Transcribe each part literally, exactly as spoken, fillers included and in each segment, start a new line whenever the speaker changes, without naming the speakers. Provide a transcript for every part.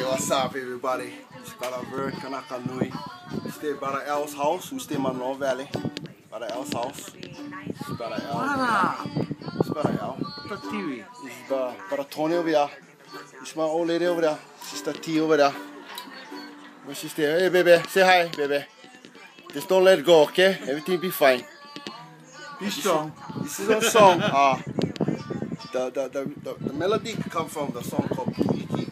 what's up, everybody? It's Brother Vern Kanakanui. We stay at Brother L's house. We stay in Manoa Valley. Brother L's house. It's Brother L. It's Brother L. It's uh, Brother Tony over there. It's my old lady over there. Sister T over there. Where she stay? Hey, baby. Say hi, baby. Just don't let go, okay? Everything be fine.
Be strong.
This is a song. Uh, the, the, the, the, the melody come from the song called Iki.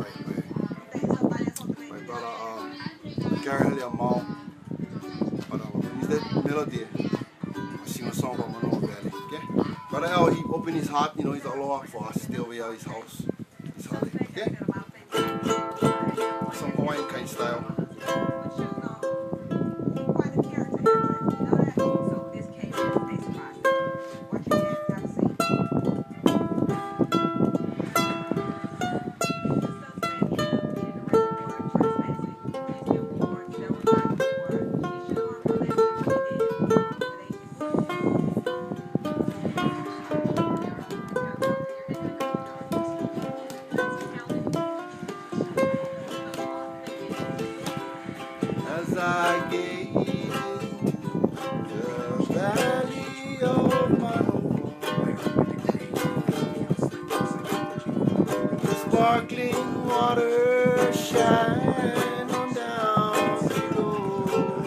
Brother um, Gary Mao, but um, when he's that melody, I sing a song about Manoa Valley. Okay? Brother L, he opened his heart, you know, he's aloha for us, stay over here at his house, his holiday. Okay? Some Hawaiian kind style. As I gaze the valley of Manoa, the sparkling water shine on down below.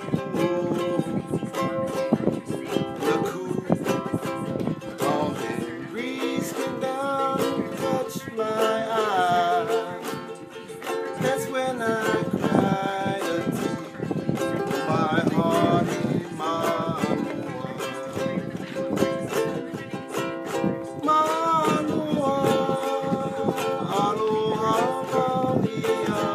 The cool mountain breeze came down and touched my eye. That's when I cried. My heart in Manoa, Manoa, aloha malia,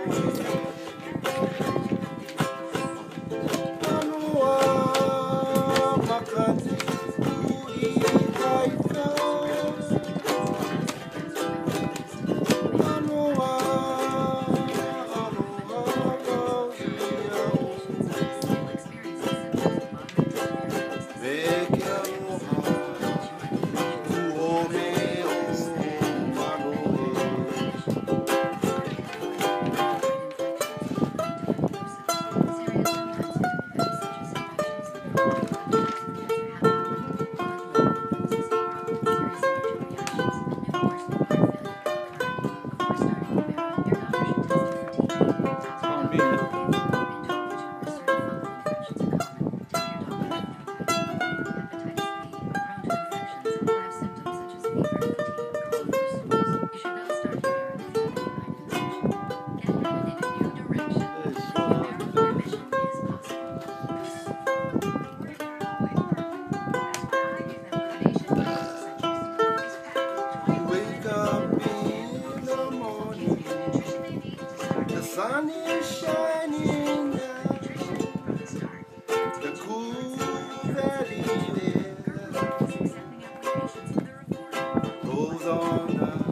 Manoa, makani ui kaita, Manoa. The sun is shining down, the cool valley air goes on down.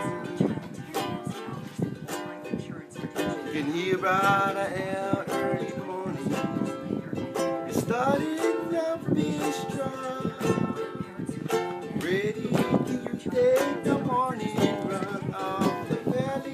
You can hear by the air early in the morning. It started to be strong, ready to take the morning run off the valley.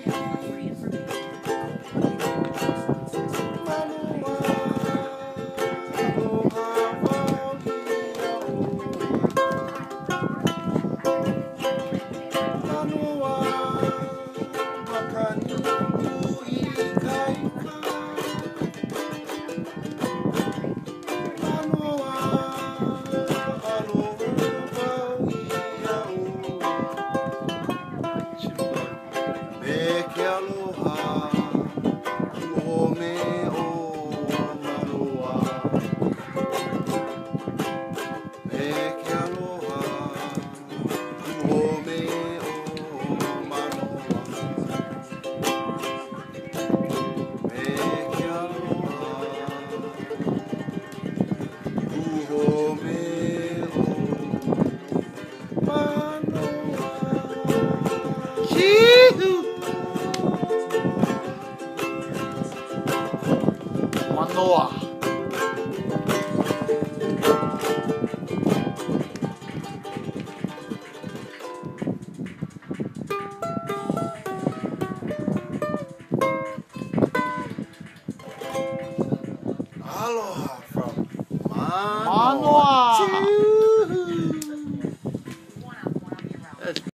Manoa. Aloha from Manoa.
Manoa.